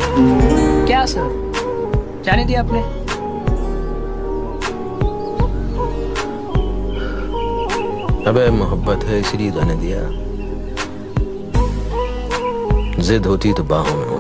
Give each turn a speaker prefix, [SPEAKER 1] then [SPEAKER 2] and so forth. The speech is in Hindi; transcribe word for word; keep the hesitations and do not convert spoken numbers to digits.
[SPEAKER 1] क्या सर, जाने दिया आपने?
[SPEAKER 2] अबे मोहब्बत है इसलिए जाने दिया, जिद होती तो बाहों में